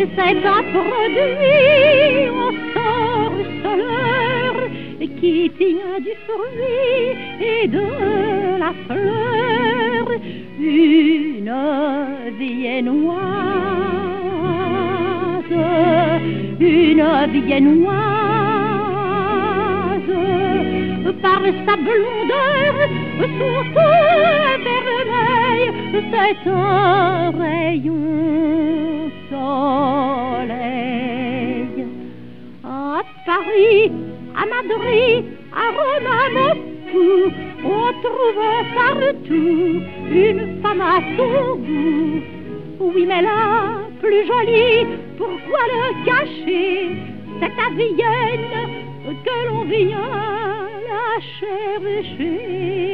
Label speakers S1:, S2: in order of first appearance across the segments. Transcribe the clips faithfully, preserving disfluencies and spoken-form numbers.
S1: c'est un produit au sorceleur qui tient du fruit et de la fleur, une viennoise, une viennoise, par sa blondeur, son teint vermeil, c'est un rayon soleil. À Paris, à Madrid, à Rome, à Moscou, on trouve partout une femme à son goût. Oui, mais la plus jolie, pourquoi le cacher? C'est à Vienne que l'on vient la chercher.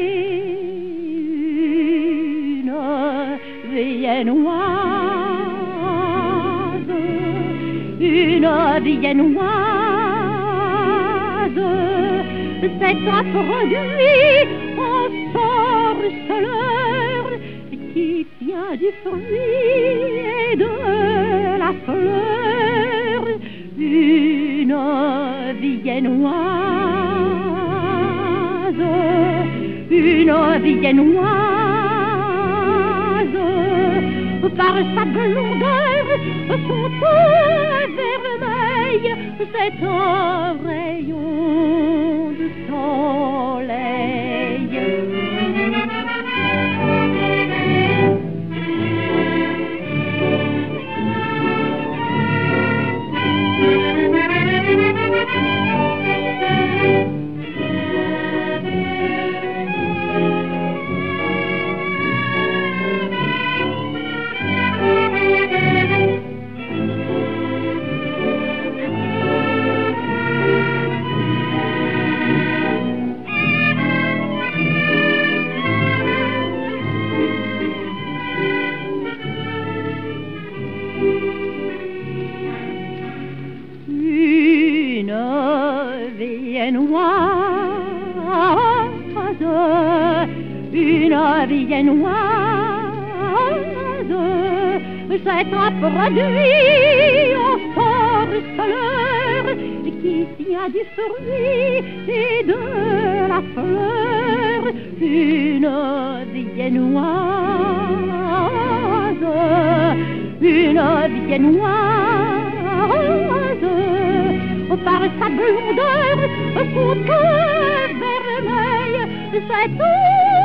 S1: Une viennoise, une viennoise, c'est un produit en sorceleur qui tient du fruit et de la fleur, une viennoise, une viennoise, par sa blondeur, son teint vermeil, c'est un rayon de soleil. Une viennoise, c'est un produit au sorceleur qui tient du fruit et de la fleur, une viennoise, une viennoise, par sa blondeur, son teint vermeil, c'est tout.